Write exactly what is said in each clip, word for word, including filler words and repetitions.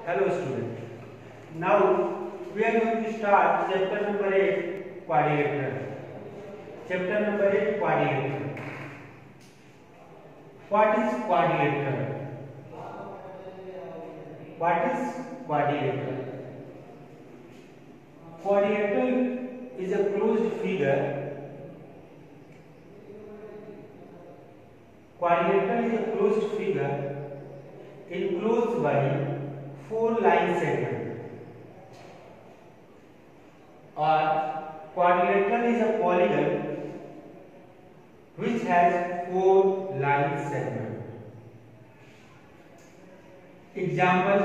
Hello student. Now we are going to start chapter number eight, quadrilateral. Chapter number eight, quadrilateral. What is quadrilateral? What is quadrilateral? Quadrilateral is a closed figure. Quadrilateral is a closed figure enclosed by four line segments. Or quadrilateral is a polygon which has four line segments. Example: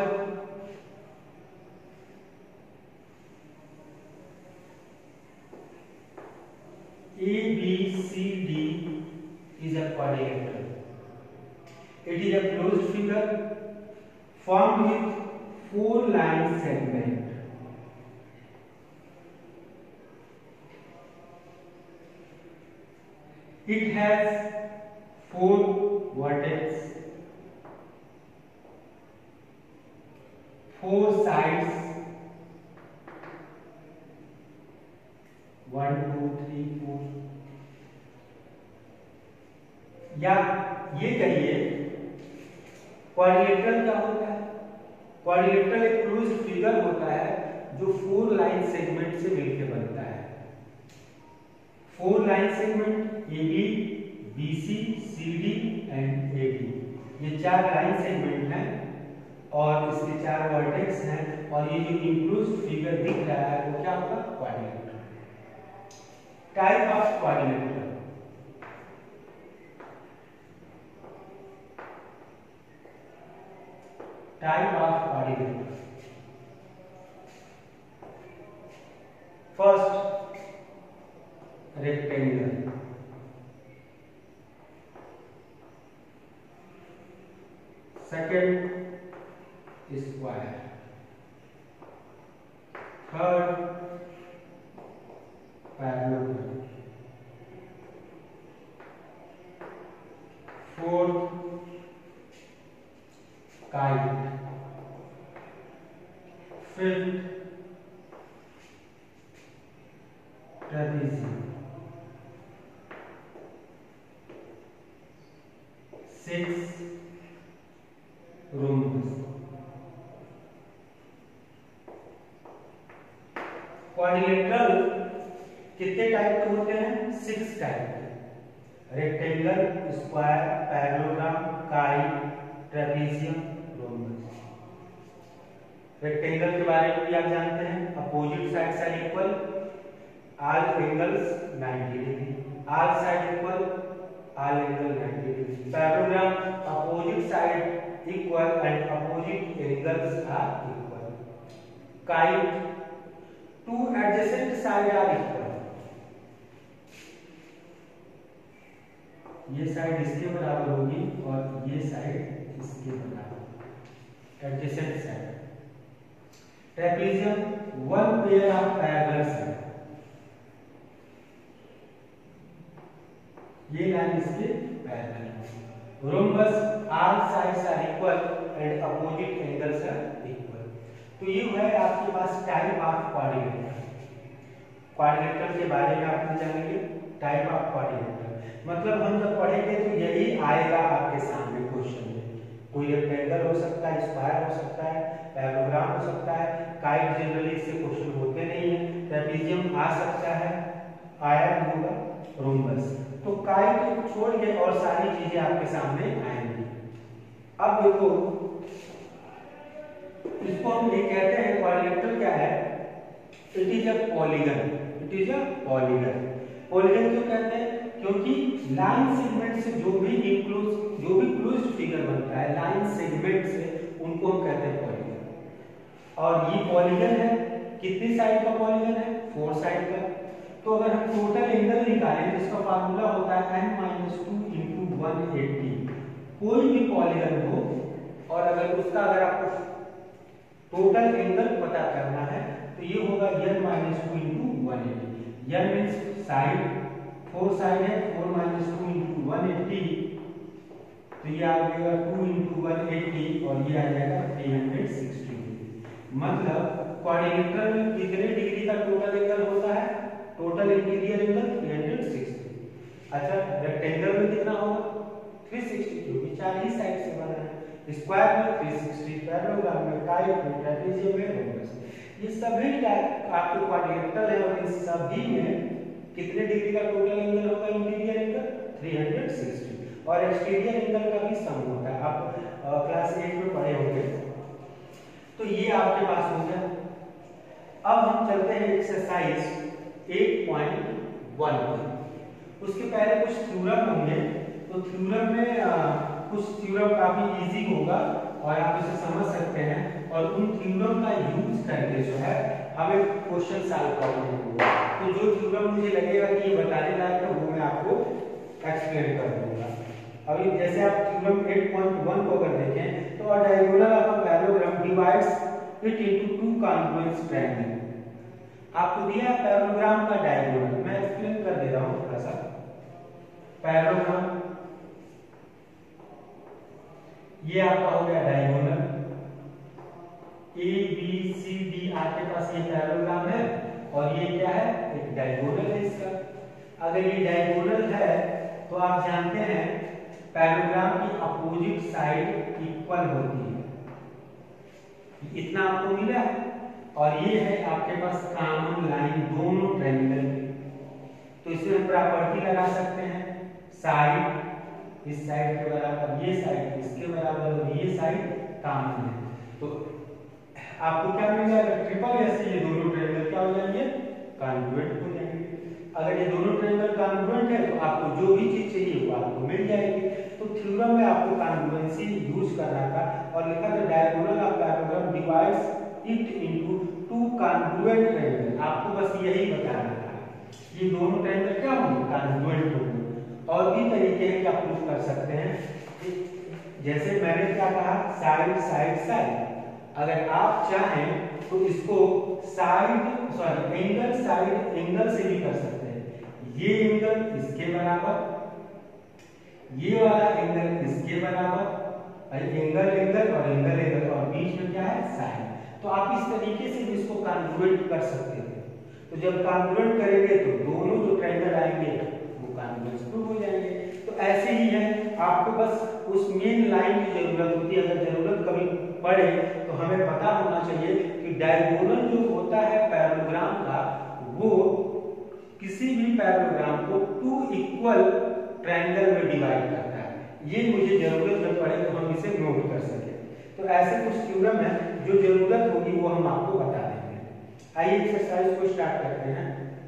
A B C D is a quadrilateral. It is a closed figure formed with four line segments. It has four vertices, four sides, one, two, three, four. या ये कहिए quadrilateral क्या होता है? Quadrilateral एक closed figure होता है जो फोर लाइन सेगमेंट से मिलकर बनता है. Four line segment A B, B C, C D and A D, ये चार लाइन सेगमेंट हैं और इसके चार वर्टेक्स हैं और ये जो इंक्लोज्ड फिगर दिख रहा है वो क्या होगा? Quadrilateral. Type of quadrilateral. Type of quadrilateral. First, rectangle. Second, square. Third, parallelogram. Fourth, kite. Fifth, trapezium. Sixth, rhombus. Quadrilateral कितने टाइप के होते हैं? सिक्स टाइप के. Rectangle, square, parallelogram, kite, trapezium, rhombus. Rectangle के बारे में भी आप जानते हैं. Opposite sides are equal, all angles ninety degree, all side equal, all angle ninety degree. Parallelogram, opposite side equal and opposite angles are equal. Kite, two adjacent side are equal. ये side इसके बराबर होगी और ये side इसके बराबर, adjacent side. Trapezium, one pair of parallel side. ये line इसके parallel. Rhombus, all sides are equal and opposite angles are equal. तो ये है आपके पास टाइप ऑफ क्वाड्रिलेटरल. क्वाड्रिलेटरल के बारे में आपने जानेंगे. टाइप ऑफ क्वाड्रिलेटरल मतलब हम जब पढ़ेंगे तो यही आएगा आपके सामने क्वेश्चन में. कोई रेक्टेंगल हो सकता है, स्क्वायर हो सकता है, पैरेललोग्राम हो सकता है. काइट जनरली इससे क्वेश्चन होते नहीं है. ट्रेपेजियम आ सकता है, आया नहीं होगा. रोम्बस. तो काइट छोड़ के और सारी चीजें आपके सामने आएंगी. अब देखो इसको हम ये कहते हैं क्वाड्रिलेटरल क्या है? It is a polygon. It is a polygon. Polygon क्यों कहते हैं? क्योंकि लाइन सेगमेंट से जो भी इंक्लोज जो भी क्लोज्ड फिगर बनता है लाइन सेगमेंट से, उनको हम कहते हैं पॉलीगन. और ये पॉलीगन है. कितनी साइड का पॉलीगन है? फोर साइड का. तो अगर हम टोटल एंगल निकालें तो इसका फार्मूला होता है n minus two into one eighty. कोई भी पॉलीगन हो और अगर उसका अगर आपको टोटल एंगल पता करना है तो ये होगा n minus two into one eighty. n means side, four side है, four minus two into one eighty, तो ये आ जाएगा टू इंटू वन एट्टी और ये आ जाएगा थ्री हंड्रेड सिक्सटी. मतलब क्वाड्रिलेटरल में कितने डिग्री का टोटल एंगल होता है? टोटल इंटीरियर एंगल तीन सौ साठ। अच्छा, रेक्टेंगल में कितना होगा? तीन सौ साठ, क्योंकि चार ही साइड से बना है। स्क्वायर में तीन सौ साठ, पैरेललोग्राम में काइट में, ट्रेपेजियम में रोम्बस। ये सभी आपके क्वाड्रिलेटरल है और इन सभी में कितने डिग्री का टोटल एंगल होगा? इंटीरियर एंगल तीन सौ साठ और एक्सटीरियर एंगल का भी सम होता है। आप क्लास एट में पढ़े होंगे। तो ये आपके पास हो गया। अब हम चलते हैं एक्सरसाइज आठ पॉइंट एक पर। उसके पहले कुछ थ्योरम होंगे, तो थ्योरम में आ, कुछ थ्योरम काफी इजी होगा और आप इसे समझ सकते हैं और उन थ्योरम का यूज करके जो है हमें क्वेश्चन सॉल्व करना होगा। तो जो थ्योरम मुझे लगेगा कि ये बताने लायक है वो मैं आपको एक्सप्लेन कर दूंगा। अभी जैसे आप थ्योरम आठ पॉइंट एक को अगर देखें तो a diagonal of a parallelogram divides it into two congruent triangle. आपको दिया है पैरेललोग्राम का डायगोनल, मैं एक्सप्लेन कर दे रहा हूं थोड़ा सा। पैरेललोग्राम ये आपका हो गया diagonal, A B C D आपके पास ये पैरेललोग्राम है और ये क्या है? एक डायगोनल है इसका। अगर ये डायगोनल है तो आप जानते हैं पैरेललोग्राम की अपोजिट साइड इक्वल होती है। इतना आपको मिला और ये है आपके पास कॉमन लाइन दोनों ट्रायंगल की। तो इसमें हम प्रॉपर्टी लगा सकते हैं, साइड इस साइड के बराबर, ये साइड इसके बराबर और ये साइड कॉमन है। तो आपको क्या मिल जाएगा? ट्रिपल एस से ये दोनों ट्रायंगल क्या हो जाएंगे? कॉन्ग्रुएंट हो जाएंगे। अगर ये दोनों ट्रायंगल कॉन्ग्रुएंट है तो आपको जो भी चीज चाहिए वो आपको मिल जाएगी। तो थ्योरम में आपको कॉन्ग्रुएंसी यूज करना था और लिखा था diagonal of parallelogram divides it into two congruent triangle. आपको बस यही बताना था, ये दोनों ट्रायंगल क्या होंगे? कॉन्ग्रुएंट होंगे। और भी तरीके हैं कि आप प्रूव कर सकते हैं। जैसे मैंने क्या कहा, साइड साइड साइड। अगर आप चाहें तो इसको side sorry angle side angle से भी कर सकते हैं। ये एंगल इसके बराबर, ये वाला एंगल इसके बराबर, एंगल एंगल और एंगल एंगल और बीच में क्या है? साइड। तो आप इस तरीके से भी इसको कॉन्ग्रुएंट कर सकते हैं। तो जब कॉन्ग्रुएंट करेंगे तो दोनों जो ट्रायंगल आएंगे वो कॉन्ग्रुएंट प्रूव हो जाएंगे। तो ऐसे ही है, आपको बस उस मेन लाइन की जरूरत होती है। अगर जरूरत कभी पड़े तो हमें पता होना चाहिए कि डायगोनल जो होता है पैरेललोग्राम का, वो किसी भी पैरेललोग्राम को टू इक्वल ट्रायंगल में डिवाइड करता है। ये मुझे जरूरत जब पड़े तो हम इसे नोट कर सके। तो ऐसे कुछ थ्योरम है जो जरूरत होगी वो हम आपको बता देंगे। आइए एक्सरसाइज को स्टार्ट करते हैं।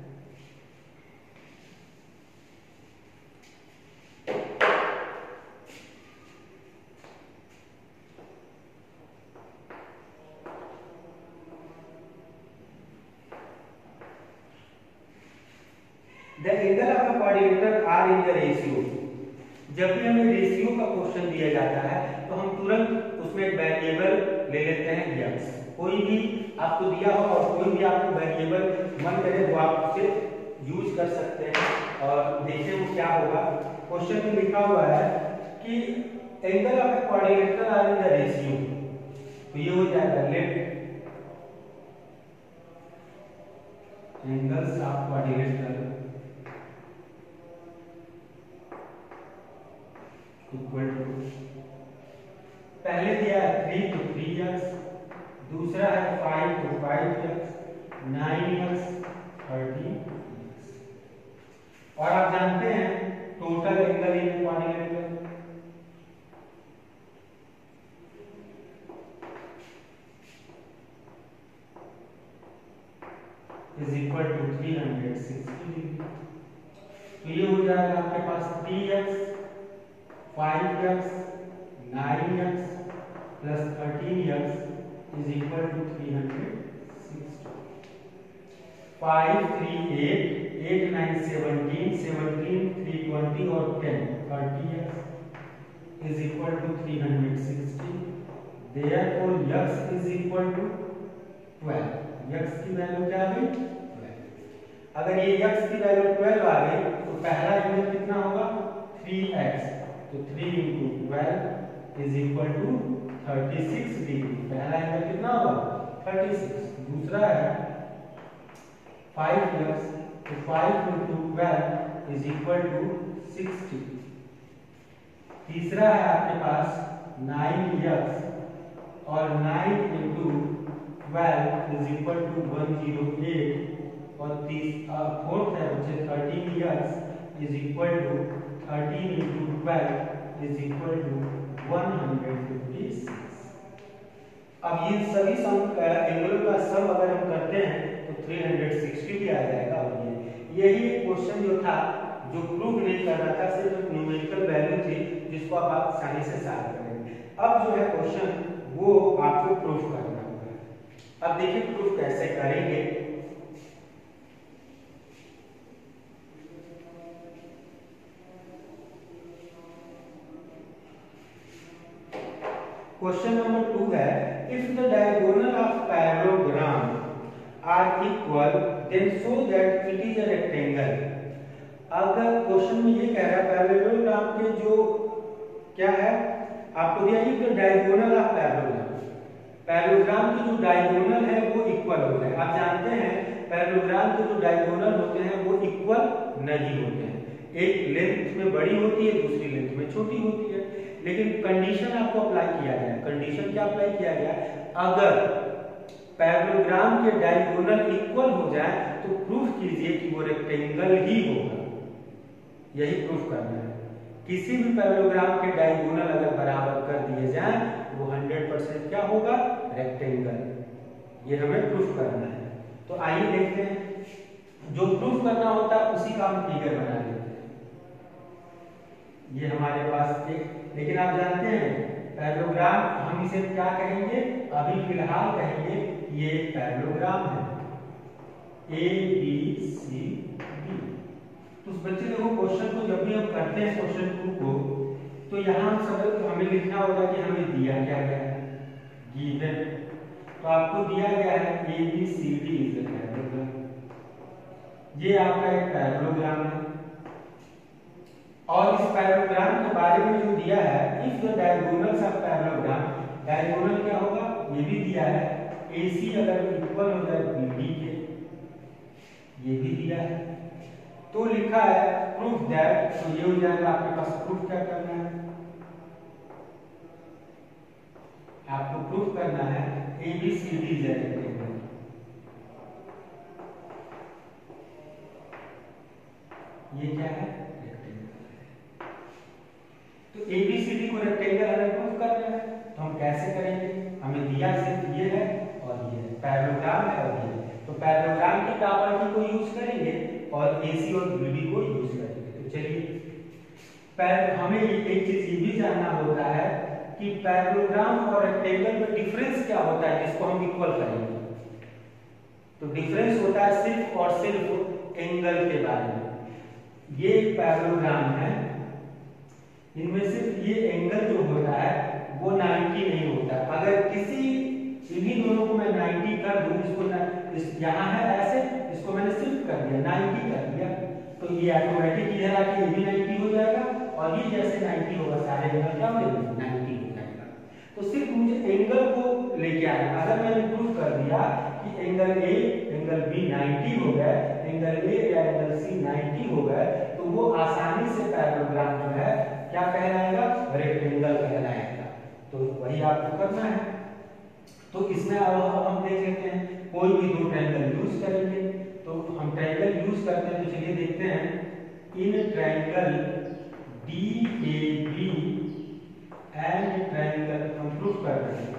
The angle of a quadrilateral are in the ratio। जब भी हमें रेशियो का क्वेश्चन दिया जाता है तो हम तुरंत उसमें एक वेरिएबल ले लेते हैं x। कोई भी आपको दिया हो और कोई भी आपको वेरिएबल मन करे वो आप उसे यूज कर सकते हैं और देखें वो क्या होगा। क्वेश्चन में लिखा हुआ है कि angle of a quadrilateral are in the ratio. तो ये हो जाएगा let angles of quadrilateral equal to, पहले दिया है थ्री तो थ्री एक्स, दूसरा है फाइव तो five x, nine x, thirty x. और आप जानते हैं total angle in quadrilateral is equal to three hundred sixty degree. तो ये हो जाएगा आपके पास three x, five x, nine x plus thirteen x is equal to three hundred sixty. Five three eight, eight nine seventeen, seventeen three twenty और ten thirty x is equal to three hundred sixty. Therefore x is equal to twelve. X की value क्या आ गई? Twelve. अगर ये x की value twelve आ गई तो पहला एंगल कितना होगा? Three x. तो three into twelve is equal to thirty six degree. पहला एंगल कितना होगा? Thirty six. दूसरा है फाइव एक्स, तो five into twelve is equal to sixty. तीसरा है आपके पास नाइन एक्स और nine into twelve is equal to one zero eight. और तीस फोर्थ है बच्चे thirteen x is equal to thirteen into twelve is equal to one hundred fifty six. अब ये सभी सम एंगलों का सम अगर हम करते हैं तो थ्री हंड्रेड सिक्सटी भी आ जाएगा। और ये यही क्वेश्चन जो था जो प्रूव नहीं करना था, सिर्फ न्यूमेरिकल वैल्यू थी जिसको आप आसानी से सॉल्व करेंगे। अब जो है क्वेश्चन वो आपको प्रूफ करना होगा। अब देखिए प्रूफ कैसे करेंगे। क्वेश्चन नंबर टू है, if the diagonal of parallelogram are equal then show that it is a rectangle. अगर क्वेश्चन में ये कह रहा है पैरेललोग्राम के जो क्या है आपको दिया है, डायगोनल ऑफ पैरेललोग्राम, पैरेललोग्राम के जो डायगोनल है वो इक्वल होता है। आप जानते हैं पैरेललोग्राम के जो डायगोनल होते हैं वो इक्वल नहीं होते हैं, एक लेंथ में बड़ी होती है दूसरी लेंथ में छोटी होती है। लेकिन कंडीशन आपको अप्लाई किया गया है। कंडीशन क्या अप्लाई किया गया, अगर पैरेललोग्राम के डायगोनल इक्वल हो जाए तो प्रूफ कीजिए कि वो रेक्टेंगल ही होगा। यही प्रूफ करना है। किसी भी पैरेललोग्राम के डायगोनल अगर बराबर कर दिए जाएं वो हंड्रेड परसेंट क्या होगा, रेक्टेंगल। ये हमें प्रूफ करना है। तो आइए देखते हैं, जो प्रूफ करना होता है उसी का हम फिगर बना लेते हैं। ये हमारे पास एक, लेकिन आप जानते हैं पैरेललोग्राम हम इसे क्या कहेंगे, अभी फिलहाल कहेंगे ये पैरेललोग्राम है ए बी सी डी। तो बच्चे देखो क्वेश्चन को जब भी हम करते हैं क्वेश्चन टू को, तो यहाँ हम सब हमें लिखना होगा कि हमें दिया क्या गया है, गिवन। तो आपको दिया गया है A B C D is a parallelogram. ये आपका एक पैरेललोग्राम है। और इस पैरेललोग्राम के बारे में जो दिया है, if the diagonals of parallelogram, diagonal क्या होगा ये भी दिया है, एसी अगर इक्वल हो जाए बीडी के, ये भी दिया है। तो लिखा है प्रूफ दैट, तो ये हो जाएगा आपके पास। प्रूफ क्या करना है, आपको प्रूफ करना है A B C D is rectangle. ये क्या है, तो एबीसीडी को रेक्टेंगल हमें प्रूफ करना है। तो हम कैसे करेंगे, हमें दिया सिर्फ ये है और ये है, पैरेललोग्राम है और ये है। तो पैरेललोग्राम की प्रॉपर्टी को यूज करेंगे और एसी और बीडी को यूज करेंगे। तो चलिए हमें एक चीज ये भी जानना होता है कि पैरेललोग्राम और रेक्टेंगल में डिफरेंस क्या होता है जिसको हम इक्वल करेंगे। तो डिफरेंस होता है सिर्फ और सिर्फ एंगल के बारे में। ये पैरेललोग्राम है, इनमें सिर्फ ये एंगल जो होता है वो नाइंटी नहीं होता। अगर किसी इन्हीं दोनों को मैं नाइंटी कर दूं, इसको इस यहाँ है ऐसे, इसको मैंने सिर्फ कर दिया नाइंटी कर दिया, तो ये ऑटोमेटिक इधर आके ये भी नाइंटी हो जाएगा और ये जैसे नाइंटी होगा सारे एंगल क्या हो जाएंगे, नाइंटी हो जाएगा। तो सिर्फ मुझे एंगल को लेके आना। अगर मैंने प्रूफ कर दिया कि angle A angle B ninety हो गए, एंगल ए या एंगल सी नाइंटी हो गए, तो वो आसानी से पैरेललोग्राम जो है क्या कहलाएगा, रेक्टेंगल कहलाएगा। तो वही आपको करना है। तो इसमें अब हम देख लेते हैं, कोई भी दो ट्रायंगल यूज करेंगे। तो हम ट्रायंगल यूज करते हैं, तो चलिए देखते हैं। In triangle D A B and triangle हम प्रूफ कर रहे हैं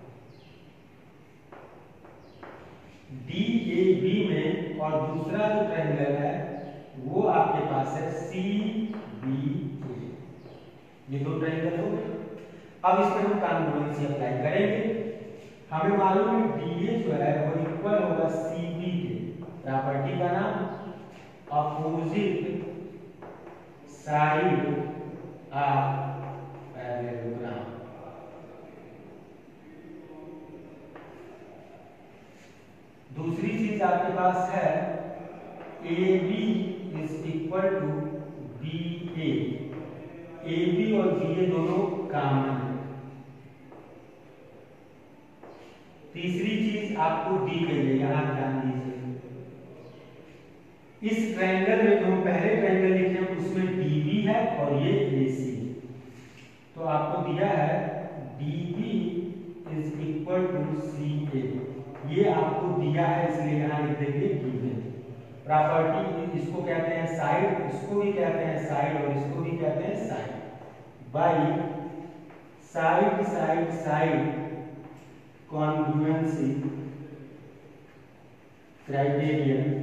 डी ए बी में, और दूसरा जो ट्रायंगल है वो आपके पास है सी बी ए। ये दो ट्रायंगल हो गए। अब इसमें हम कॉन्ग्रुएंसी अप्लाई करेंगे। हमें मालूम है डी ए जो है वो इक्वल होगा सी बी के। प्रॉपर्टी का नाम अपोजिट साइड ऑफ पैरेललोग्राम। दूसरी चीज आपके पास है A B is equal to B A. A B और बी ए दोनों कॉमन है। तीसरी चीज आपको दी गई है, यहां ध्यान दीजिए। इस ट्रायंगल में जो हम पहले ट्रायंगल लिखे हैं उसमें डीबी है और ये एसी, तो आपको दिया है DB is equal to C A, ये आपको दिया है, इसलिए यहां लिख देंगे गिवन। प्रॉपर्टी इसको कहते हैं साइड, इसको भी कहते हैं साइड और इसको भी कहते हैं side. By side side side congruency criterion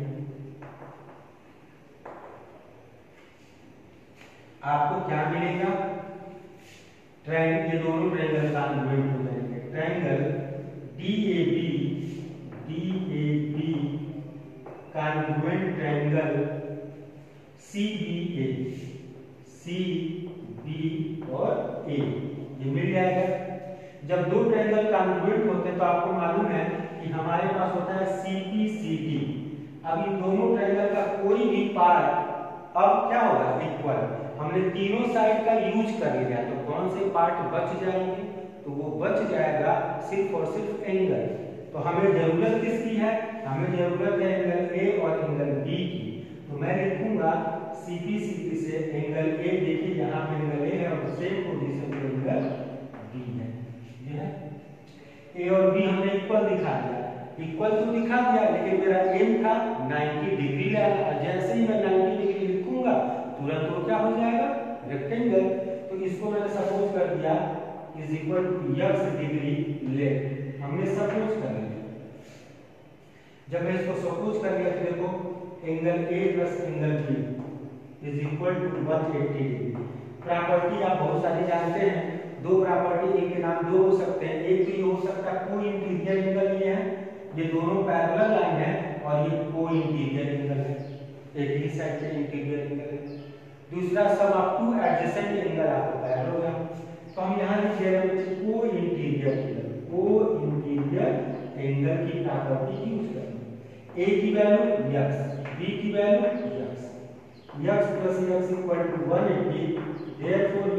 आपको क्या मिलेगा, ट्रायंगल, ये दोनों ट्रायंगल कॉन्ग्रुएंट हो जाएंगे। Triangle DAB DAB congruent triangle CBA, C B और ए, ये मिल जाएगा। जब दो ट्रायंगल कॉन्ग्रुएंट होते हैं तो आपको मालूम है कि हमारे पास होता है सीपी सीडी। अब इन दोनों ट्रायंगल का कोई भी पार्ट अब क्या होगा, इक्वल। हमने तीनों साइड का यूज कर लिया, तो कौन से पार्ट बच जाएंगे, तो वो बच जाएगा सिर्फ और सिर्फ एंगल। तो हमें जरूरत किसकी है, हमें जरूरत है एंगल ए और एंगल बी की। तो मैं लिखूंगा सीपी सीपी से एंगल ए, देखिए यहाँ पे एंगल ए है और सेम पोजीशन पे एंगल बी है, ये है। ए और बी हमने इक्वल दिखा दिया, इक्वल तो दिखा दिया, लेकिन मेरा एम था नब्बे डिग्री लाना। जैसे ही मैं नब्बे डिग्री लिखूंगा तुरंत वो क्या हो जाएगा, रेक्टेंगल। तो इसको मैंने सपोज कर दिया is equal to x degree left, हमने सपोज कर लिया। जब मैं इसको सपोज कर लिया तो देखो angle A plus angle B is equal to एक सौ अस्सी डिग्री। प्रॉपर्टी आप बहुत सारी जानते हैं, दो प्रॉपर्टी एक के नाम दो हो सकते हैं। एक तो ये हो सकता है को इंटीरियर एंगल, ये है, ये दोनों पैरेलल लाइन है और ये को इंटीरियर एंगल है, एक ही साइड पे इंटीरियर एंगल है। दूसरा sum of two adjacent angle आपको पैरेलल, तो हम यहां लिख रहे हैं co-interior angle, co-interior angle की प्रॉपर्टी यूज करेंगे। ए की वैल्यू x, b की value x, x plus x equal to एक सौ अस्सी, देयरफॉर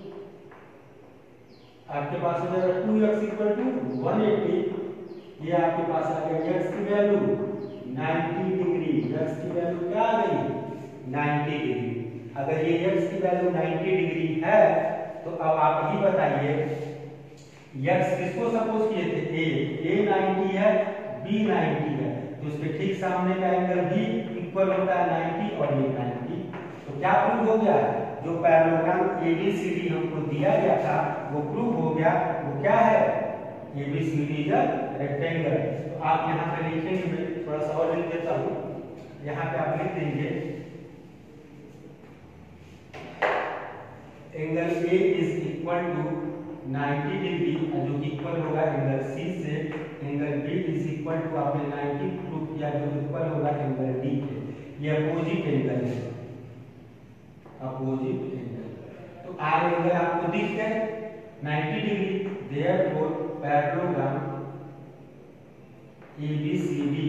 आपके पास हो जाएगा टू एक्स इक्वल टू एक सौ अस्सी, ये आपके पास आ गया x की वैल्यू नब्बे डिग्री, x की वैल्यू क्या आ गई नब्बे डिग्री। अगर ये x की वैल्यू नब्बे डिग्री है तो अब आप ही बताइए x किसको सपोज किए थे, a, a नब्बे है, b नब्बे है, तो उसके ठीक सामने का एंगल भी इक्वल होता है नब्बे और ये नब्बे। तो क्या प्रूव हो गया, जो पैरेललोग्राम एबीसीडी हमको दिया गया था वो प्रूव हो गया। वो क्या है, एबीसीडी इज अ रेक्टेंगल। तो आप यहाँ पे लिखेंगे, मैं थोड़ा सा और लिख देता हूँ, यहाँ पे आप लिख देंगे angle A is equal to नब्बे डिग्री, जो इक्वल होगा एंगल सी से। Angle B is equal to आपने नब्बे प्रूव किया, जो इक्वल होगा एंगल डी के। ये अपोजिट एंगल है, अपोजिट एंगल। तो आर एंगल आपको दिख गए नब्बे degree, therefore parallelogram ABCD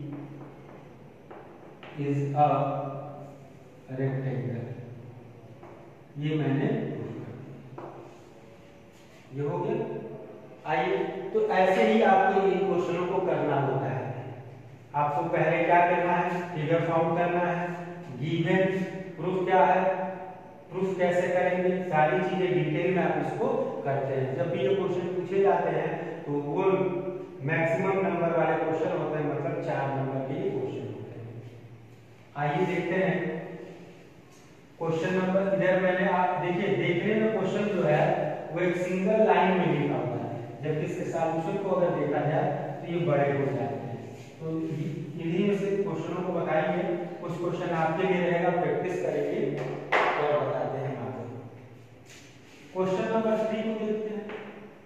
is a rectangle. ये मैंने ये हो गया। आइए, तो ऐसे ही आपको इन क्वेश्चनों को करना होता है। आपको पहले क्या करना है, फिगर फाउंड करना है, गिवन, प्रूफ क्या है, प्रूफ कैसे करेंगे, सारी चीजें डिटेल में आप इसको करते हैं। जब भी ये क्वेश्चन पूछे जाते हैं तो वो मैक्सिमम नंबर वाले क्वेश्चन होते हैं, मतलब चार नंबर के क्वेश्चन होते हैं। आइए देखते हैं क्वेश्चन नंबर, इधर मैंने आप देखिए, देखने में क्वेश्चन जो है वो एक सिंगल लाइन में लिखा हुआ है, जबकि इसके सॉल्यूशन को अगर देखा जाए तो ये बड़े हो जाते हैं। तो इन्हीं में से क्वेश्चनों को बताएंगे, कुछ क्वेश्चन आपके लिए रहेगा, प्रैक्टिस करेंगे और बताते हैं आपको। क्वेश्चन नंबर थ्री को देखते हैं।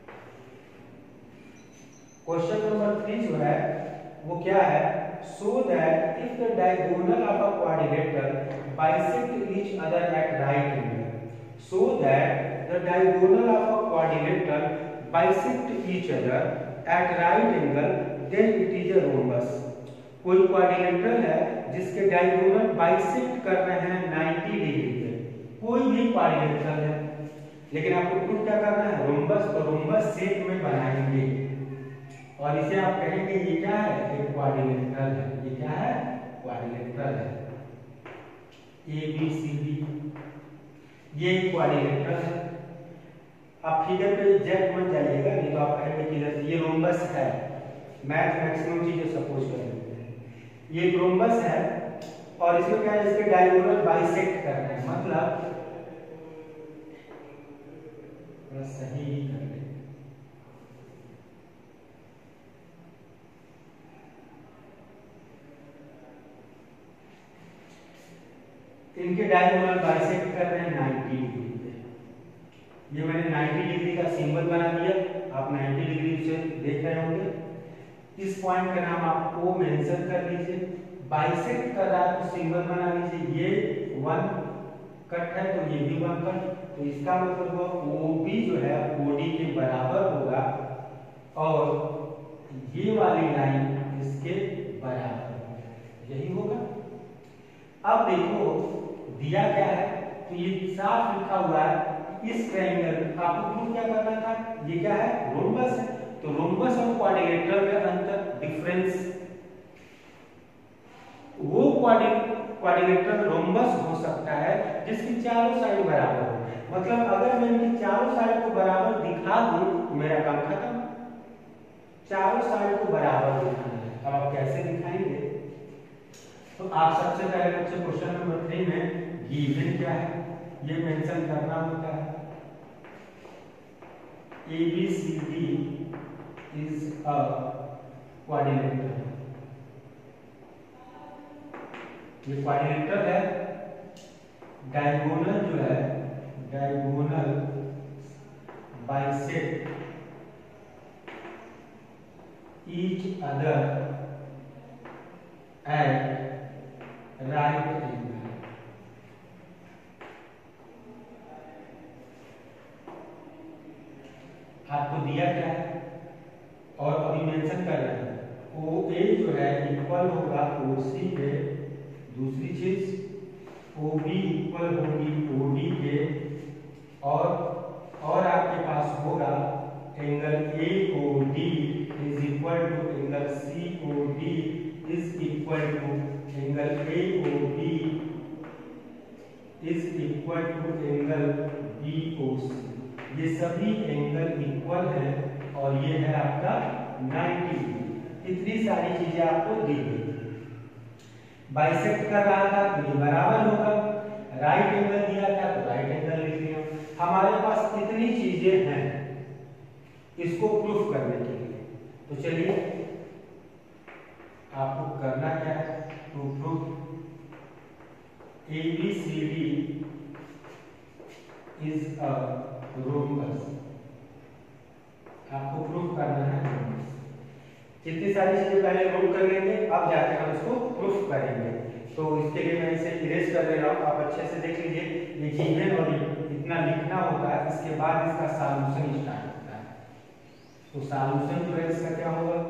क्वेश्चन नंबर थ्री जो है वो क्या है, so that if the diagonal of a quadrilateral bisect each other at right angle, so that the diagonal of a quadrilateral bisect each other at right angle, then it is a rhombus। कोई quadrilateral है जिसके diagonal bisect कर रहे हैं नब्बे degree पे, कोई भी क्वाड्रिलेटरल है, लेकिन आपको प्रूफ क्या करना है, रोम्बस। तो रोम्बस शेप में बनाएंगे, और इसे आप कहेंगे ये क्या है, एक क्वाड्रिलेटरल है। ये क्या है, क्वाड्रिलेटरल है। ए बी सी डी ये क्वाड्रिलेटरल है। आप फिगर पे एग्जैक्ट मत जाइएगा, नहीं तो आप कहेंगे कि ये रोम्बस है। मैथ मैक्सिमम चीजें सपोज कर लेते हैं। ये रोम्बस है और इसमें क्या है, इसके डायगोनल बाइसेक्ट करना है, मतलब सही ही कर ले। इनके डायगोनल बाइसेक्ट कर रहे हैं नब्बे डिग्री पे। ये मैंने नब्बे डिग्री का सिंबल बना दिया, आप नब्बे डिग्री से देख रहे होंगे। इस पॉइंट का नाम आप O मेंशन कर लीजिए। बाइसेक्ट कर रहा है तो सिंबल बना लीजिए। ये वन कट है तो ये भी वन कट, तो इसका मतलब हुआ O B जो है O D के बराबर होगा और ये वाली लाइन इसके बराबर होगा, यही होगा। अब देखो दिया क्या है, तो ये साफ लिखा हुआ है इस ट्रायंगल आपको प्रूव क्या करना था, ये क्या है, रोम्बस है। तो रोम्बस और क्वाड्रिलेटरल में अंतर, डिफरेंस, वो क्वाड्रिलेटरल रोम्बस हो सकता है जिसकी चारों साइड बराबर हो। मतलब अगर मैं इनकी चारों साइड को बराबर दिखा दूं तो मेरा काम खत्म। चारों साइड को बराबर दिखाना है। अब आप कैसे दिखाएंगे, तो आप सबसे पहले बच्चे क्वेश्चन नंबर थ्री में गिवन क्या है ये मेंशन करना होता है। A B C D is a quadrilateral, ये क्वाड्रिलेटरल है। डायगोनल जो है, diagonal bisect each other at right angle. आपको दिया क्या है और अभी मेंशन कर रहे हैं, O A जो है इक्वल होगा O C के, दूसरी चीज O B इक्वल होगी O D के, और और आपके पास होगा angle A O D is equal to angle C O D is equal to angle A O B is equal to angle B O C। ये सभी एंगल इक्वल है और ये है आपका नब्बे डिग्री। इतनी सारी चीजें आपको दी गई। बाइसेक्ट कर रहा था तो ये बराबर होगा, राइट एंगल दिया था तो राइट एंगल लिख दिया। हमारे पास इतनी चीजें हैं इसको प्रूफ करने के लिए। तो चलिए आपको करना क्या है, to proof A B C D is a rhombus. आपको प्रूफ करना है रोम्बस। इतनी सारी चीजें पहले प्रूफ कर लेंगे, अब जाके हम इसको प्रूफ करेंगे। तो इसके लिए मैं इसे इरेज कर दे रहा हूँ, आप अच्छे से देख लीजिए। ये गिवन और इतना लिखना होता है, इसके बाद इसका सॉल्यूशन स्टार्ट होता है। तो सॉल्यूशन जो है इसका क्या होगा,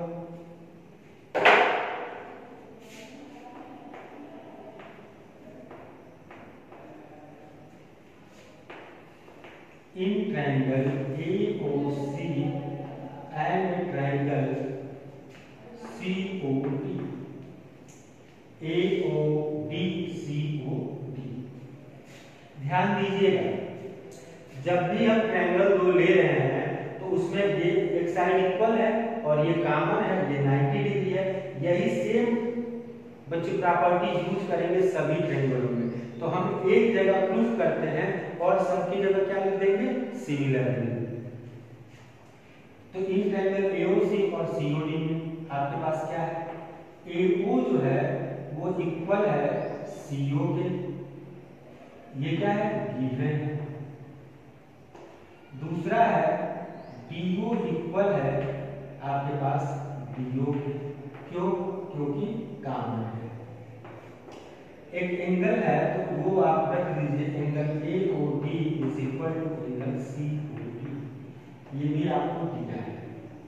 in triangle A O C and triangle C O D, A O D C O D। ध्यान दीजिएगा, जब भी हम ट्रायंगल दो ले रहे हैं तो उसमें ये एक साइड इक्वल है और ये कॉमन है, ये नब्बे डिग्री है। यही सेम बच्चे प्रॉपर्टी यूज करेंगे सभी ट्रायंगलों में। तो हम एक जगह प्रूफ करते हैं और सबकी जगह क्या लिख देंगे, सिमिलर। तो in triangle A O C और C O D में आपके पास क्या है, A O जो है वो इक्वल है C O के, ये क्या है, गिवन है। दूसरा है D O इक्वल है आपके पास D O के, क्यों, क्योंकि कॉमन है। एक एंगल है तो वो आप रख लीजिए, angle A O D is equal to angle C O D, ये भी आपको दिया है।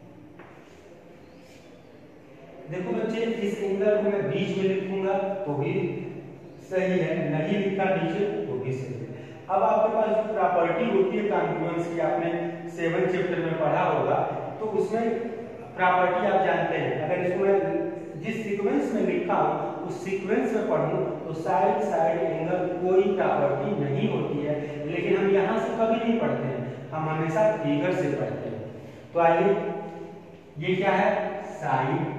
देखो बच्चे, इस एंगल को मैं बीच में लिखूंगा तो भी सही है, नहीं लिखा नीचे तो भी सही है। अब आपके पास जो प्रॉपर्टी होती है कॉन्ग्रुएंस की, आपने सेवन चैप्टर में पढ़ा होगा, तो उसमें प्रॉपर्टी आप जानते हैं, अगर इसको मैं जिस सीक्वेंस में लिखा हूं उस सीक्वेंस में पढ़ूं तो साइड साइड एंगल कोई प्रॉपर्टी नहीं होती है, लेकिन हम यहां से कभी नहीं पढ़ते हैं, हम हमेशा फिगर से पढ़ते हैं। तो आइए, ये क्या है साइड,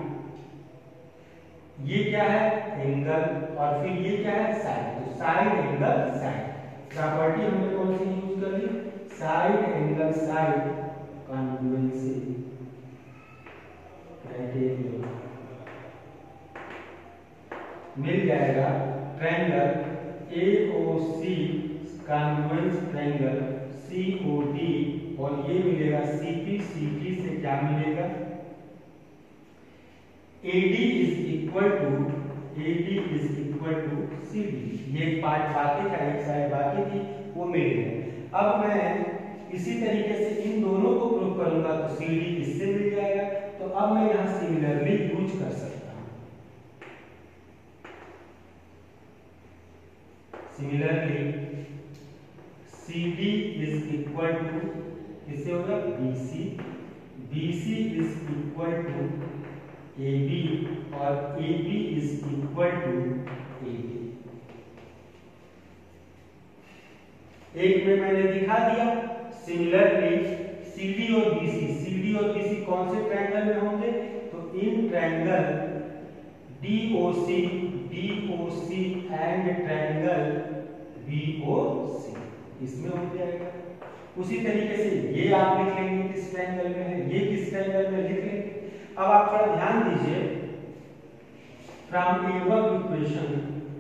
ये क्या है एंगल, और फिर ये क्या है साइड। तो साइड एंगल साइड प्रॉपर्टी हमने कौन सी यूज कर ली, side angle side congruency criteria मिल जाएगा। Triangle A O C congruence triangle C O D, और ये मिलेगा सी पी सी डी से क्या मिलेगा, A D is equal to A D is equal to C D। ये पार्ट बाकी था, एक साइड बाकी थी, वो मिल गया। अब मैं इसी तरीके से इन दोनों को प्रूव करूंगा तो C D इससे मिल जाएगा। तो अब मैं यहाँ सिमिलरली यूज कर सकता हूँ। Similarly C D is equal to किससे होगा B C, B C is equal to A B और A B is equal to A B। एक में मैंने दिखा दिया। सिमिलरली C D और B C, C D और B C कौन से ट्रायंगल में होंगे, तो in triangle D O C, D O C and triangle B O C, इसमें हो जाएगा। उसी तरीके से ये आप लिख लेंगे किस ट्रायंगल में है, ये किस ट्रायंगल में लिख लेंगे। अब आप थोड़ा ध्यान दीजिए, फ्रॉम एबव इक्वेशन,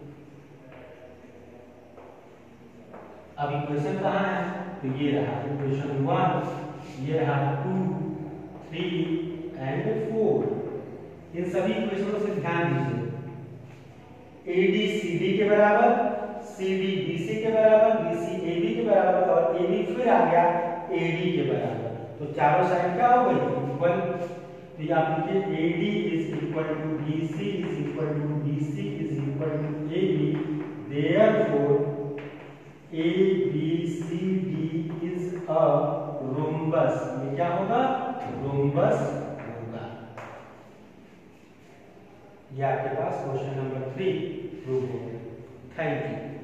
अब इक्वेशन कहाँ है, तो ये रहा इक्वेशन वन, ये रहा टू, थ्री एंड फोर। इन सभी इक्वेशनों से ध्यान दीजिए, A D C D के बराबर, C D B C के बराबर, B C A B के बराबर, और A B फिर आ गया A D के बराबर। तो चारों साइड क्या हो गई इक्वल। तो ये आप लिखिए A D is equal to B C is equal to B C is equal to A B, therefore A B C D is a rhombus। ये क्या होगा, rhombus होगा। ये आपके पास क्वेश्चन नंबर थ्री प्रूव हो गया। Thank you.